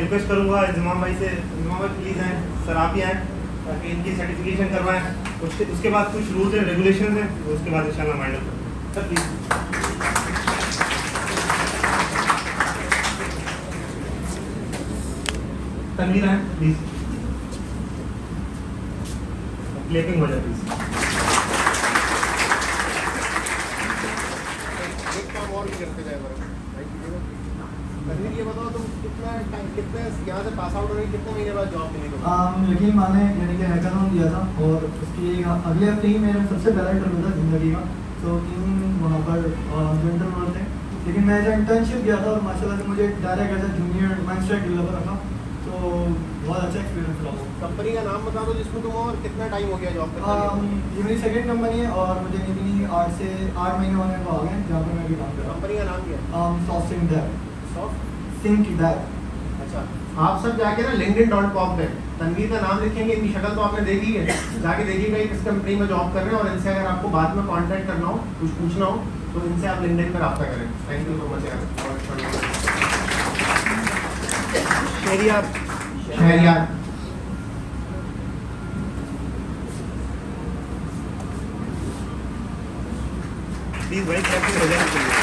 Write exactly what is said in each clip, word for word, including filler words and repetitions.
Request करूँगा इमाम भाई से, इमाम भाई प्लीज़ आएँ, सर आप ही आएँ ताकि इनकी सर्टिफिकेशन करवाएँ। उसके उसके बाद कुछ रूल्स एंड रेगुलेशन हैं, उसके बाद इंशाल्लाह माइंड अप करें। सर प्लीज़ तनवीर आएँ प्लीज़, क्लिपिंग हो जाए प्लीज़। एक काम और भी करते जाए मेरा तनवीर, ये बताओ तुम कितना टाइम कितने यहाँ से पास आउट हो रही, कितने महीने बाद जॉब मिली तुमको? यकीन माने यानी कि हैकाथॉन दिया था और उसकी अगले हफ्ते ही मेरा सबसे पहला इंटरव्यू था ज़िंदगी का। तो तीन वहाँ पर जो इंटरव्यू थे, लेकिन मैं जब इंटर्नशिप गया था और माशाल्लाह से मुझे direct as a junior manager developer रखा, तो बहुत अच्छा एक्सपीरियंस रहा वो। कंपनी का नाम बता दो जिसमें तुम हो और कितना टाइम हो गया जॉब करते? ये मेरी सेकंड कंपनी है और मुझे निकली आठ से आठ महीने होने को आ गए जहाँ पर मैं भी काम कर रहा हूँ। कंपनी का नाम क्या है? Soft sync dap. Soft sync dap. अच्छा, आप सब जाके ना लिंक्डइन डॉट कॉम पे तनवीर का नाम लिखेंगे, इनकी शक्ल तो आपने देखी है, जाके देखिएगा ये किस कंपनी में जॉब कर रहे हैं और इनसे अगर आपको बाद में कांटेक्ट करना हो, कुछ पूछना हो तो इनसे आप लिंक्डइन पर रब्ता करें। थैंक यू सो मच यार। शहरियार शहरियार प्लीज़ भाई क्लिपिंग हो जाए प्लीज़।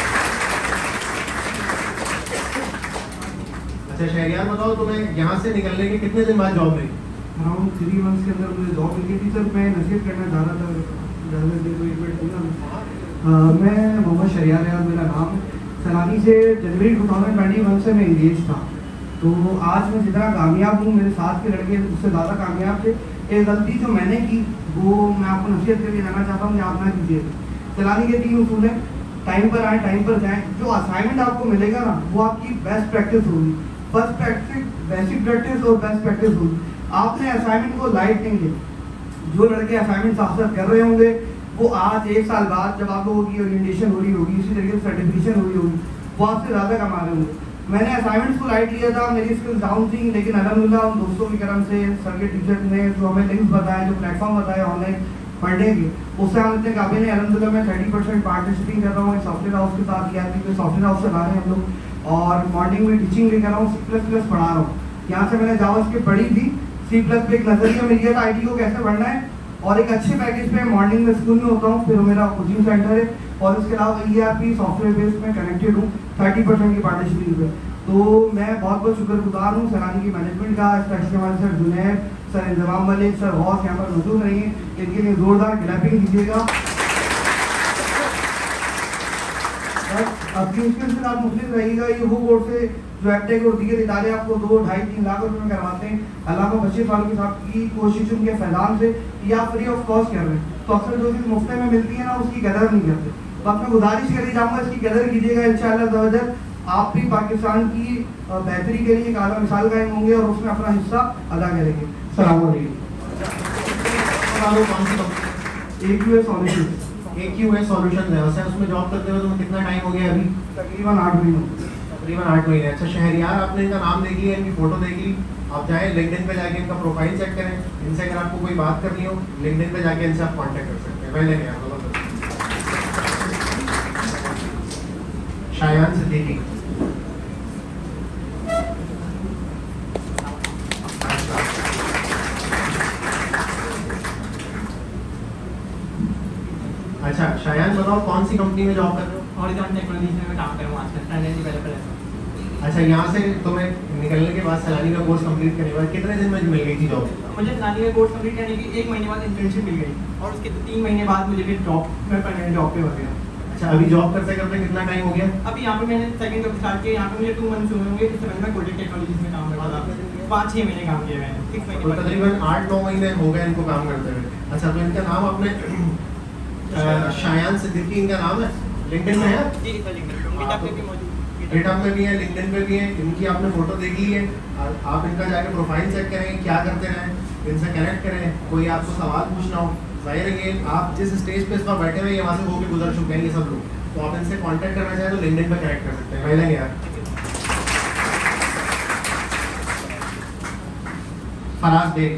अच्छा शहरियार बताओ, तुम्हें यहाँ से निकलने के कितने दिन बाद जॉब मिली? अराउंड थ्री मंथ्स के अंदर मुझे जॉब मिल गई थी। सर मैं नसीहत करना चाह रहा था, ज़्यादा देर को एक मिनट दूंगा। मैं मोहम्मद शहरियार है मेरा नाम। सैलानी से जनवरी टू थाउजेंड ट्वेंटी वन से मैं इंगेज था। तो आज मैं जितना कामयाब हूँ, मेरे साथ के लड़के उससे ज़्यादा कामयाब थे। एक गलती जो मैंने की वो मैं आपको नसीहत करके जाना चाहता हूँ कि आप ना कीजिए। सैलानी के तीन उसूल हैं, टाइम पर आए, टाइम पर जाएँ। जो असाइनमेंट आपको मिलेगा ना वो आपकी बेस्ट प्रैक्टिस होगी। फर्स्ट प्रैक्टिस बेसिक प्रैक्टिस और बेस्ट प्रैक्टिस होगी। आपने असाइनमेंट को लाइट नहीं लिया। जो लड़के असाइनमेंट साथ साथ कर रहे होंगे वो आज एक साल बाद जब आप लोगों की ओरिएंटेशन हो रही होगी, इसी तरीके से सर्टिफिकेशन हो रही होगी, वो आपसे ज़्यादा कमा रहे होंगे। मैंने असाइनमेंट्स को लाइट लिया था, मेरी स्किल्स डाउन थी, लेकिन अल्हम्दुलिल्लाह उन दोस्तों की करम से, सर के टीचर ने जो हमें लिंक्स बताए, जो प्लेटफॉर्म बताए ऑनलाइन पढ़ने के, उससे हम इतने काबिल हैं। अल्हम्दुलिल्लाह मैं थर्टी परसेंट पार्टिसिपेटिंग कर रहा हूँ सॉफ्टवेयर हाउस के साथ, या फिर सॉफ्टवेयर हाउस चला रहे हैं हम लोग, और मॉर्निंग में टीचिंग भी कर रहा हूँ, सी प्लस प्लस पढ़ा रहा हूँ। यहाँ से मैंने जावास्क्रिप्ट पढ़ी थी, सी प्लस पे एक नजरिया मिल गया था आई टी को कैसे पढ़ना है, और एक अच्छे पैकेज पे मॉर्निंग में स्कूल में होता हूँ, फिर मेरा कोचिंग सेंटर है, और इसके अलावा E R P software based में कनेक्टेड हूँ थर्टी परसेंट की पार्टिसिपेटिंग पे। तो मैं बहुत बहुत शुक्रगुजार हूँ सैलानी की मैनेजमेंट का, स्पेशली हमारे सर जुनैद, सर इंतजाम मलिक, सर गौस यहाँ पर मौजूद रहेंगे, इनके लिए जोरदार क्लैपिंग दीजिएगा। अपनी मुश्किल से आप मुस्लिम रहिएगा। ये वो कोर्स है जो एक्टेक और दीगर इदारे आपको दो ढाई तीन लाख रुपए में करवाते हैं। अल्लामा बशीर फारूकी साहब की कोशिश, उनके फैजान से ये आप फ्री ऑफ कॉस्ट कर रहे हैं। तो अक्सर जो चीज़ मुफ्त में मिलती है ना उसकी कदर नहीं करते। तो आपने गुजारिश करी जाऊँगा इसकी कदर कीजिएगा। इंशाअल्लाह आप भी पाकिस्तान की बेहतरी के लिए एक आला मिसाल कायम होंगे और उसमें अपना हिस्सा अदा करेंगे। सलाम अलैकुम। A Q A solution A Q A solution है, वैसे उसमें जॉब करते हुए तुम्हें कितना टाइम हो गया अभी? तकरीबन आठ महीने तकरीबन आठ महीने। अच्छा शहरियार, आपने इनका नाम देखी है, इनकी फोटो देखी, आप जाएँ लिंक्डइन पे जाके इनका प्रोफाइल चेक करें। इनसे अगर आपको कोई बात करनी हो लिंक्डइन पे जाके इनसे आप कांटेक्ट कर सकते हैं। पहले नहीं यार शायान सिद्दीकी। अच्छा शायान बताओ, कौन सी कंपनी में जॉब कर रहे हो? हॉरिजॉन्टल टेक्नोलॉजीज में मैं काम कर रहा हूँ आजकल, फ्रंट एंड डेवलपर है। अच्छा, यहाँ से तुम्हें निकलने के बाद सैलानी का कोर्स कंप्लीट करने के बाद कितने दिन में मिल गई थी जॉब? मुझे सैलानी का कोर्स कंप्लीट करने की एक महीने बाद इंटर्नशिप मिल गई और उसके तीन महीने बाद मुझे फिर जॉब में परमानेंट जॉब पे हो गया। अच्छा, अभी जॉब करते करते कितना टाइम हो गया? अभी यहाँ पे मैंने सेकंड जॉब स्टार्ट किया, यहाँ पे मुझे टू मंथ्स हुए होंगे। इससे पहले मैं कोडेक टेक्नोलॉजीज में काम करता था, पाँच छः महीने काम किया मैंने, सिक्स महीने। तो तकरीबन आठ नौ महीने हो गए इनको काम करते हुए। अच्छा, तो इनका नाम आपने शायान सिद्दीकी इनका नाम है, लिंक्डइन में है? जी सर, लिंक्डइन गिटहब पे भी मौजूद, गिटहब में भी है, लिंक्डइन पे भी है। इनकी आपने फोटो देख ली है, आप इनका जाके प्रोफाइल चेक करें, क्या करते रहें, इनसे कनेक्ट करें। कोई आपको सवाल पूछना हो, जाहिर है ये आप जिस स्टेज पे इस पर बैठे हुए हैं वहाँ से होकर गुजर चुके हैं ये सब लोग, तो आप इनसे कांटेक्ट करना चाहें तो लिंक्डइन पे कनेक्ट कर सकते हैं। पहले यार फराज बेग।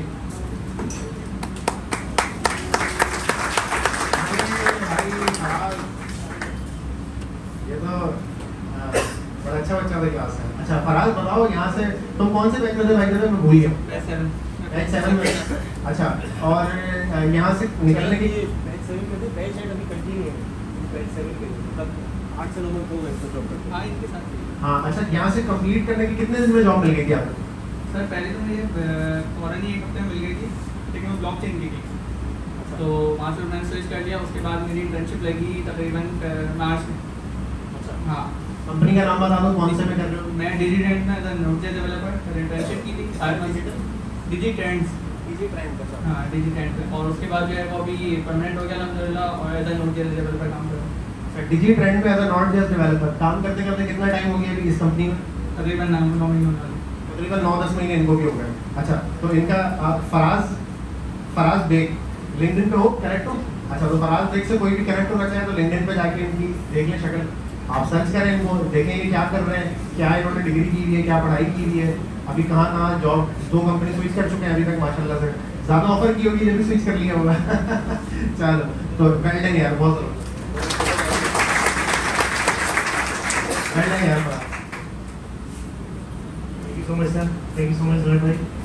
ये तो बड़ा अच्छा बच्चा था क्लास है। अच्छा फराज बताओ, यहाँ से तुम कौन से बैच में थे भाई? मैं भूल गया। बैच सेवन बैच सेवन में। अच्छा, और अ, यहाँ से निकलने की बैच सेवन में थे, बैच एट अभी कंटिन्यू है, बैच सेवन के मतलब आठ से नौ मंथ हो गए इसको जॉब करते। हाँ इनके साथ ही। हाँ अच्छा, यहाँ से कंप्लीट करने के कितने दिन में जॉब मिल गई थी आपको? सर पहले तो मुझे फौरन ही एक हफ्ते में मिल गई थी, लेकिन वो ब्लॉक चेन की थी, तो वहाँ से मैंने स्विच कर लिया। उसके बाद मेरी इंटर्नशिप लगी तकरीबन मार्च में। अच्छा, हाँ, कंपनी का नाम बता दो, कौन से में कर रहे हो? मैं डिजिटेंट में as a nodejs developer internship की थी आठ मंथ। डिजिटेंट्स, इजी ट्राइम का साथ। हाँ डिजिटेंट में, और उसके बाद जो है वो अभी परमानेंट हो गया अल्हम्दुलिल्लाह, और एज अ नोडजेस डेवलपर काम कर रहा हूँ। डिजी ट्रेंड में as a nodejs developer काम करते करते कितना टाइम हो गया अभी इस कंपनी में? तकरीबन नौ नौ महीने होने वाले। तकरीबन नौ दस महीने इनको भी हो गए। अच्छा, तो इनका आप फराज फराज बेग लिंक्डइन पे हो, कनेक्ट हो? अच्छा, तो फराज बेग से कोई भी कनेक्ट होना चाहे तो लिंक्डइन पे जाके इनकी देख लें शक्ल, आप सर्च करें इनको, देखें ये क्या कर रहे हैं, क्या इन्होंने डिग्री की हुई है, क्या पढ़ाई की हुई है, अभी कहाँ कहाँ जॉब, दो कंपनी स्विच कर चुके हैं अभी तक माशाल्लाह से, ज़्यादा ऑफर की होगी ये भी स्विच कर लिया होगा। चलो, तो वेल डन यार, बहुत वेल डन यार। Thank you so much sir, thank you so much भाई।